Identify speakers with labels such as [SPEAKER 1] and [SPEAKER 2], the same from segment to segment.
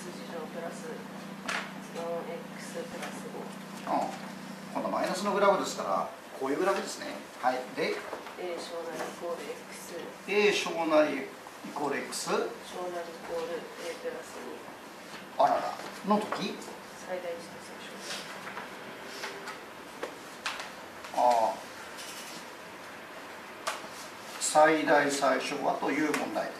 [SPEAKER 1] プラス 4x プラス5。
[SPEAKER 2] 今度はマイナスのグラフですから、こういうグラフですね。はい。で、
[SPEAKER 1] a 小なりイコール x。
[SPEAKER 2] a 小なりイコール x。
[SPEAKER 1] 小なりイコール a プラス2。
[SPEAKER 2] あらら。の時
[SPEAKER 1] 最大値と最小値。
[SPEAKER 2] 最大最小はという問題です。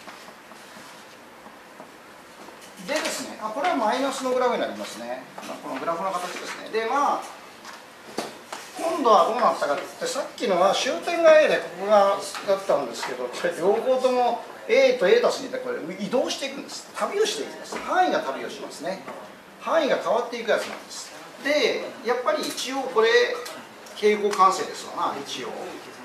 [SPEAKER 2] でですね、これはマイナスのグラフになりますね。このグラフの形ですね。で、今度はどうなったかって、さっきのは終点が A でここがだったんですけど、これ両方とも A と A 足す2でこれ移動していくんです。旅をしていきます。範囲が旅をしますね。範囲が変わっていくやつなんです。で、やっぱり一応これ平行関数ですわな、一応。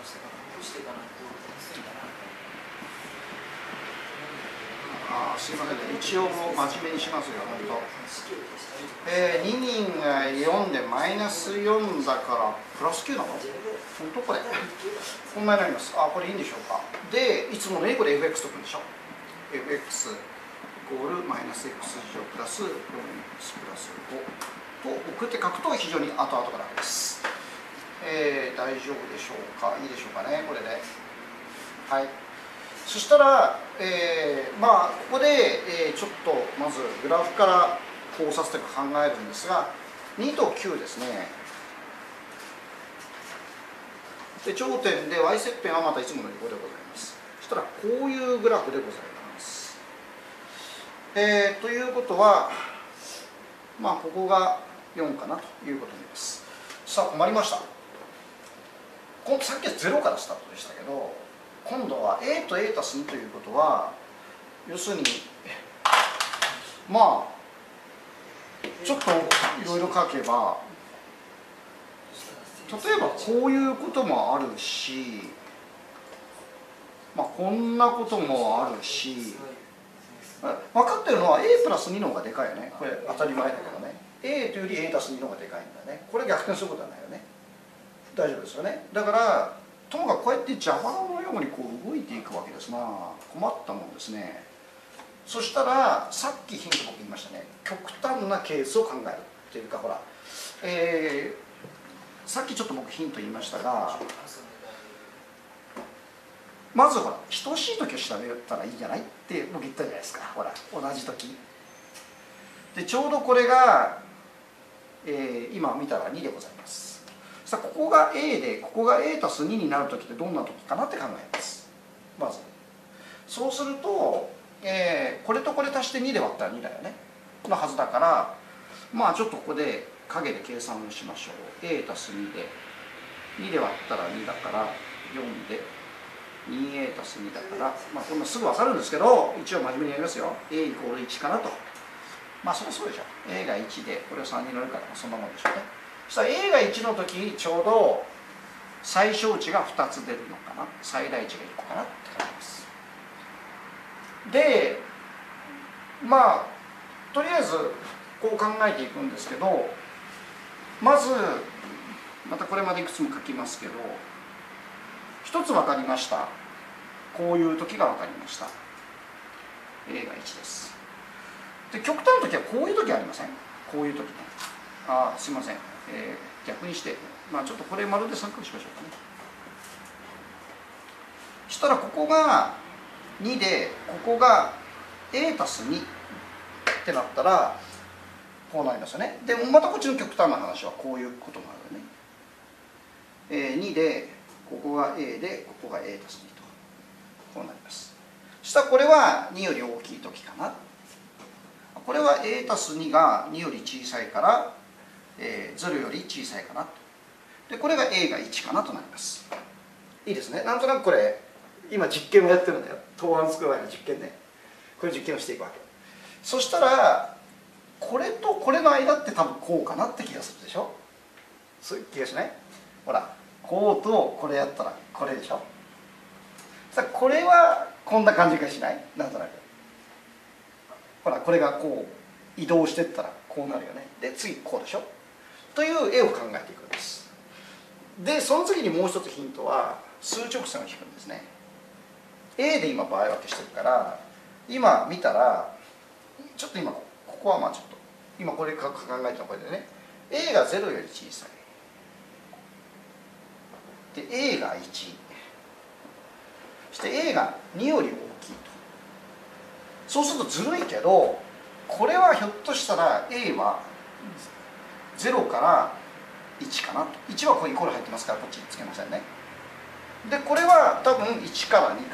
[SPEAKER 2] すいませんね、一応もう真面目にしますよ、本当。2人が4でマイナス4だからプラス9なの？本当これ。こんなになります。これいいんでしょうか。で、いつものね、これ fx とくんでしょ。fx イコールマイナス x 乗プラス 4x プラス5と送って書くと非常に後々が楽です。大丈夫でしょうか。いいでしょうかね、これで。はい。そしたら、ここで、ちょっとまずグラフから考察というか考えるんですが、2と9ですね。で、頂点で y 切片はまたいつものように5でございます。そしたらこういうグラフでございます。ということは、ここが4かなということになります。さあ、困りました。さっきは0からスタートでしたけど、今度は a と a 足す2ということは、要するにちょっといろいろ書けば、例えばこういうこともあるし、こんなこともあるし、分かってるのは a プラス2の方がでかいよね。これ当たり前だけどね。a というより a 足す2の方がでかいんだね。これ逆転することはないよね。大丈夫ですよね。だからともかくこうやって邪魔のようにこう動いていくわけですな。困ったもんですね。そしたらさっきヒント僕言いましたね。極端なケースを考えるっていうか、ほら、さっきちょっと僕ヒント言いましたが、まずほら等しい時を調べたらいいんじゃないって僕言ったじゃないですか。ほら同じ時でちょうどこれが、今見たら2でございます。さあここが A でここが A 足す2になる時ってどんな時かなって考えます。まずそうすると、これとこれ足して2で割ったら2だよねのはずだから、ちょっとここで影で計算をしましょう。 A 足す2で2で割ったら2だから4で 2a 足す2だから、こんなすぐ分かるんですけど、一応真面目にやりますよ。 a イコール1かなと。そうでしょ。 a が1でこれを3に乗るからそんなもんでしょうね。そしたら a が1の時ちょうど最小値が2つ出るのかな、最大値が1個かなって感じです。でとりあえずこう考えていくんですけど、まずまたこれまでいくつも書きますけど、一つ分かりました。こういう時が分かりました。 a が1です。で極端な時はこういう時ありません？こういう時ね。すいません、逆にして、ちょっとこれ丸で三角しましょうかね。そしたらここが2でここが a 足す2ってなったらこうなりますよね。でまたこっちの極端な話はこういうこともあるよね。2でここが a でここが a 足す2とこうなります。そしたらこれは2より大きい時かな。これは a 足す2が2より小さいから、0より小さいかなと。でこれが a が1かなとなります。いいですね。なんとなくこれ今実験をやってるんだよ。答案作る前の実験ね。これ実験をしていくわけ。そしたらこれとこれの間って多分こうかなって気がするでしょ。そういう気がしない？ほらこうとこれやったらこれでしょ。さあこれはこんな感じがしない？なんとなくほらこれがこう移動してったらこうなるよね。で次こうでしょという絵を考えていくんです。でその次にもう一つヒントは数直線を引くんですね。A で今場合分けしてるから、今見たらちょっと今ここはまあちょっと今これ考えたのはこれでね、 A が0より小さいで A が1、そして A が2より大きいと。そうするとずるいけど、これはひょっとしたら A は0から1かなと。1はここにイコール入ってますからこっちにつけませんね。でこれは多分1から2かなと、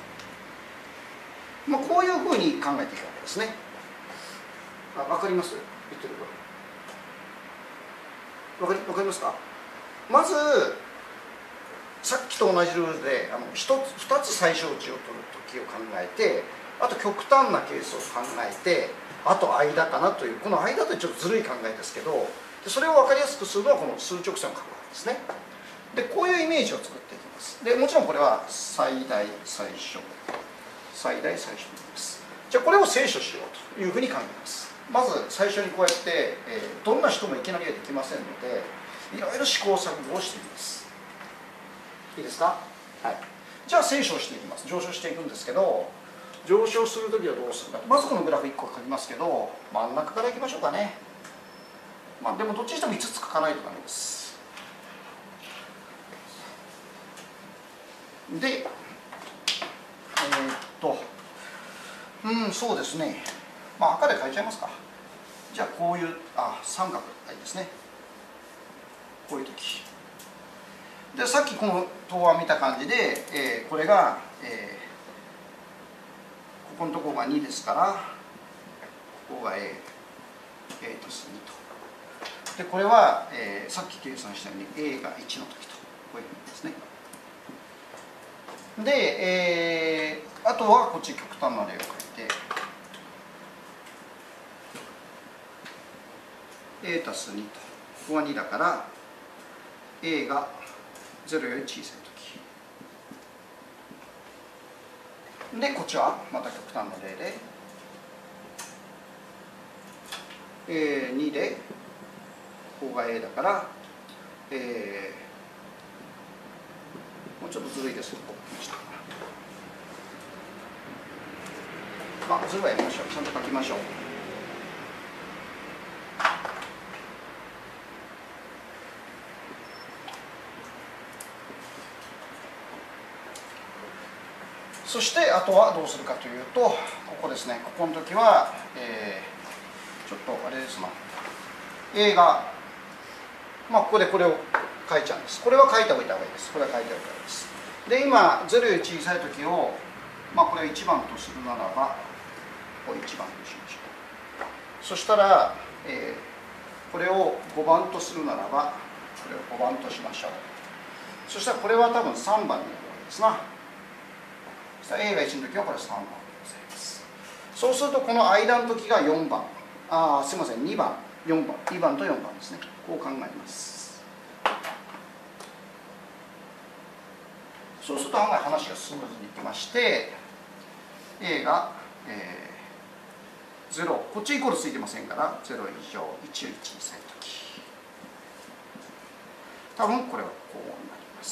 [SPEAKER 2] まあ、こういうふうに考えていくわけですね。分かります？言ってること分かりますか？まずさっきと同じルールで2つ最小値を取る時を考えて、あと極端なケースを考えて、あと間かなという、この間というちょっとずるい考えですけど、それを分かりやすくするのはこの数直線を書くわけですね。でこういうイメージを作っていきます。でもちろんこれは最大最小最大最小です。じゃあこれを清書しようというふうに考えます。まず最初にこうやって、どんな人もいきなりはできませんので、いろいろ試行錯誤をしていきます。いいですか？はい。じゃあ清書していきます。上昇していくんですけど、上昇するときはどうするか。まずこのグラフ1個書きますけど、真ん中からいきましょうかね。まあでもどっちにしても5つ書かないとダメです。でそうですね、まあ赤で書いちゃいますか。じゃあこういう三角がいいですね。こういう時で、さっきこの答案見た感じで、これが、ここのところが2ですから、ここが A 足す2と。でこれは、さっき計算したように A が1の時と、こういうふうにですね。で、あとはこっち極端な例を書いて A 足す2と、ここが2だから A が0より小さい時で、こっちはまた極端な例で、2でここが A だから、もうちょっとずるいですけど、こう書きました。まあずるはやりましょう。ちゃんと書きましょう。そしてあとはどうするかというと、ここですね。ここの時は、ちょっとあれですな、A がまあここでこれを書いちゃうんです。これは書いておいた方がいいです。これは書いておいた方がいいです。で今0より小さい時を、まあこれを1番とするならば、これ1番としましょう。そしたら、これを5番とするならば、これを5番としましょう。そしたらこれは多分3番になるわけですな。そしたら A が1の時はこれ3番でございます。そうするとこの間の時が4番、すいません、2番、4番、2番と4番ですね。こう考えます。そうすると案外話がスムーズにいきまして、A が、0、こっちイコールついてませんから、0以上1より小さいとき、多分これはこうなります。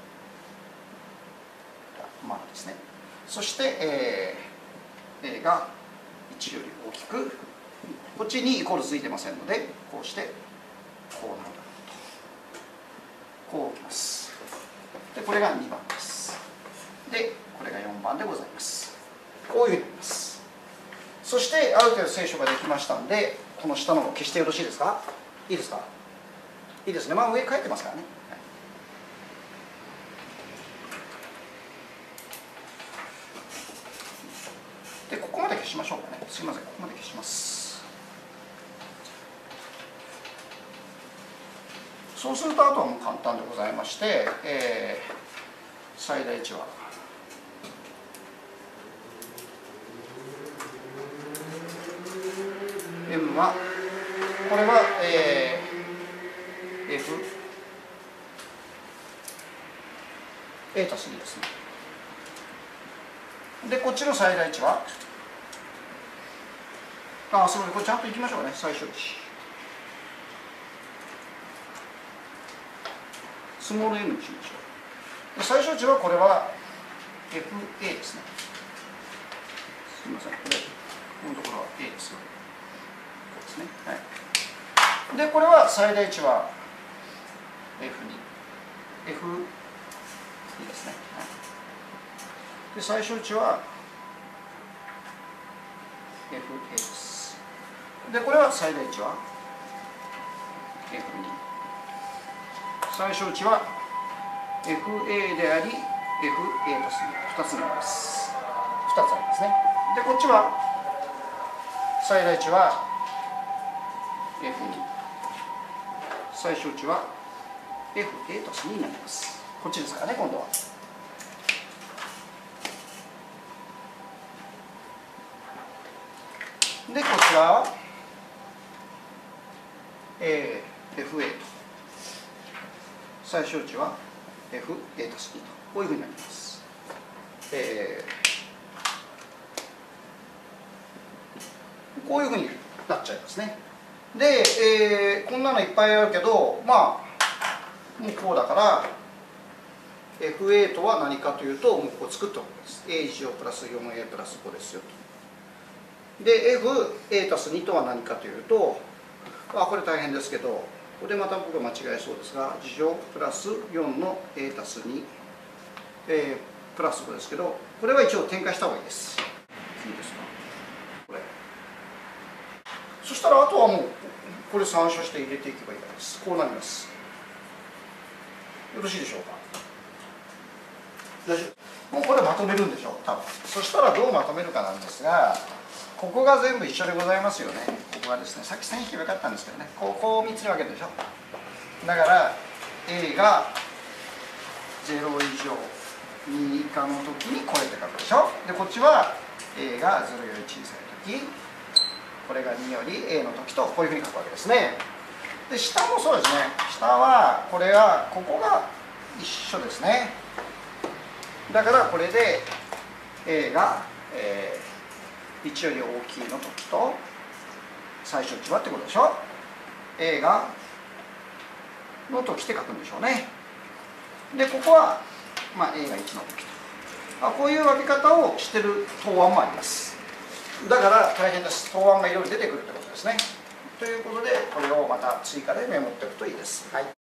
[SPEAKER 2] まあですね。そして、A が1より大きく、こっちにイコールついてませんので、こうしてこうなると、こうきます。でこれが2番です。でこれが4番でございます。こういうふうになります。そしてある程度清書ができましたので、この下のを消してよろしいですか？いいですか？いいですね。まあ上書いてますからね。でここまで消しましょうかね。すいません、ここまで消します。そうするとあとはもう簡単でございまして、最大値はM はこれは、F A 足す2ですね。でこっちの最大値はすごい、これちゃんといきましょうかね。最小値スモール m にしましょう。で最小値はこれは FA ですね。すみません、これのところは A ですよ。こうですね。はい。でこれは最大値は F2、F2 ですね。はい、で最小値は FA です。でこれは最大値は F2、最小値は FA であり FA 足す2つになります。2つありますね。でこっちは最大値は F2、最小値は FA 足す2になります。こっちですからね、今度は。でこちらは、FA と最小値は FA 足す2とこういうふうになります。こういうふうになっちゃいますね。で、こんなのいっぱいあるけど、まあもうこうだから FA とは何かというと、もうここ作ったわけです。A 乗プラス 4A プラス5ですよと。で FA 足す2とは何かというと、これ大変ですけど、ここでまた僕が間違えそうですが、2乗プラス4の A 足す2、プラス5ですけど、これは一応展開した方がいいです。いいですかこれ。そしたらあとはもうこれ参照して入れていけばいいからです。こうなります。よろしいでしょうか。大丈夫。もうこれまとめるんでしょう、多分。そしたらどうまとめるかなんですが、ここが全部一緒でございますよね。ここがですね、さっき線引けばよかったんですけどね、こう3つに分けるでしょ。だから A が0以上2以下の時にこれって書くでしょ。でこっちは A が0より小さい時、これが2より A の時とこういうふうに書くわけですね。で下もそうですね。下はこれはここが一緒ですね。だからこれで A が、1より大きいの時と最小値はってことでしょ。 A がの時って書くんでしょうね。でここは、まあ、A が1の時と、こういう分け方をしてる答案もあります。だから大変です。答案がいろいろ出てくるってことですね。ということでこれをまた追加でメモっておくといいです。はい。